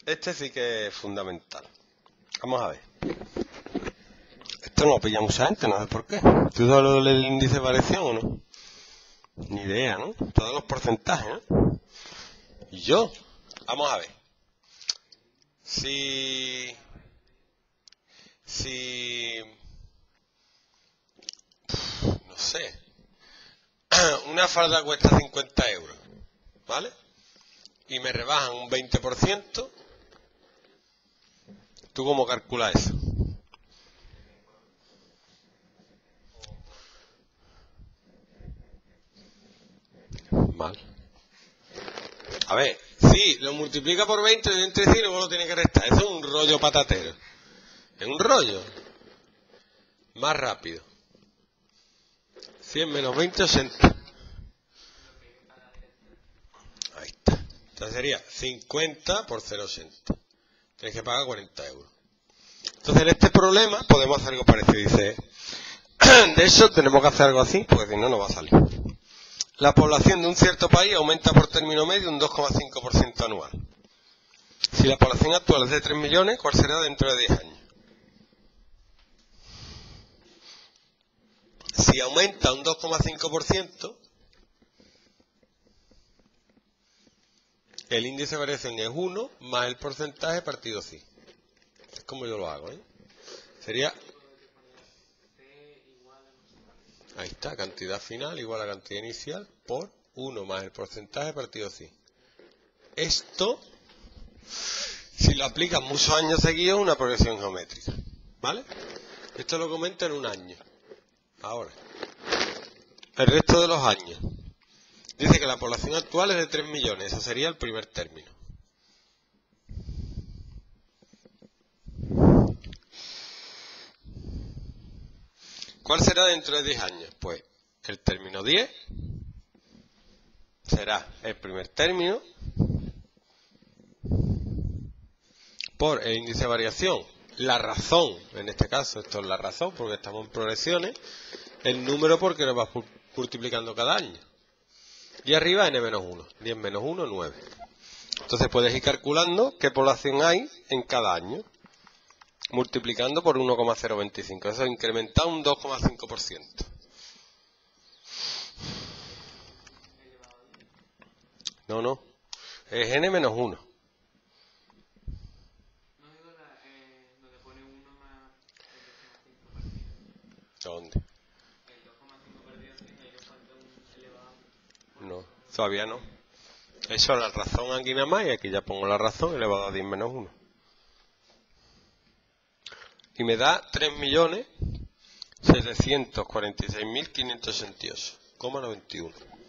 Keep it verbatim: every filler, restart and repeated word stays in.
Este sí que es fundamental. Vamos a ver. Esto no lo pilla mucha gente, no sé por qué. ¿Tú sabes lo del índice de variación o no? Ni idea, ¿no? Todos los porcentajes, ¿no? Y yo, vamos a ver. Si... Si... No sé. Una falda cuesta cincuenta euros, ¿vale? Y me rebajan un veinte por ciento. ¿Tú cómo calculas eso? Mal. A ver, sí, lo multiplica por veinte, lo entre sí y luego lo tiene que restar. Eso es un rollo patatero. Es un rollo. Más rápido. cien menos veinte, ochenta. Ahí está. Entonces sería cincuenta por cero coma ochenta. Tienes que pagar cuarenta euros. Entonces en este problema podemos hacer algo parecido. Dice, de hecho tenemos que hacer algo así, porque si no, no va a salir. La población de un cierto país aumenta por término medio un dos coma cinco por ciento anual. Si la población actual es de tres millones, ¿cuál será dentro de diez años? Si aumenta un dos coma cinco por ciento, el índice de variación es uno más el porcentaje partido cien. Es como yo lo hago, ¿eh? Sería... Ahí está, cantidad final igual a cantidad inicial por uno más el porcentaje partido cien. Esto, si lo aplicas muchos años seguidos, es una progresión geométrica, ¿vale? Esto lo comento en un año. Ahora, el resto de los años. Dice que la población actual es de tres millones, eso sería el primer término. ¿Cuál será dentro de diez años? Pues el término diez será el primer término por el índice de variación, la razón, en este caso esto es la razón porque estamos en progresiones, el número porque nos va multiplicando cada año. Y arriba n menos uno, diez menos uno, nueve. Entonces puedes ir calculando qué población hay en cada año, multiplicando por uno coma cero veinticinco. Eso incrementa un dos coma cinco por ciento. No, no. Es n menos uno. ¿Dónde? No, todavía no. Eso es la razón aquí nada más y aquí ya pongo la razón elevado a diez menos uno. Y me da tres millones setecientos cuarenta y seis mil quinientos ochenta y ocho coma noventa y uno.